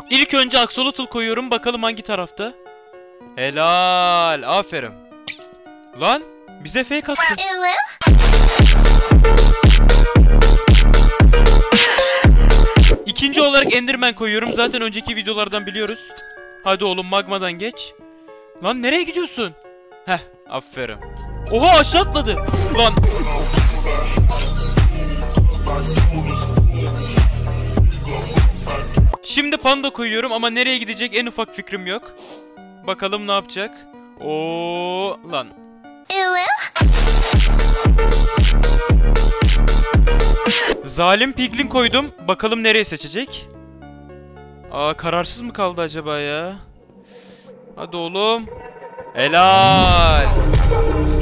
İlk önce Axolotl koyuyorum. Bakalım hangi tarafta. Helal. Aferin. Lan bize fake attı. İkinci olarak Enderman koyuyorum. Zaten önceki videolardan biliyoruz. Hadi oğlum magmadan geç. Lan nereye gidiyorsun? Heh, aferin. Oha, aşağı atladı. Lan. Şimdi panda koyuyorum ama nereye gidecek en ufak fikrim yok. Bakalım ne yapacak. Oo lan. Zalim piglin koydum. Bakalım nereye seçecek. Aa, kararsız mı kaldı acaba ya? Hadi oğlum. Helal.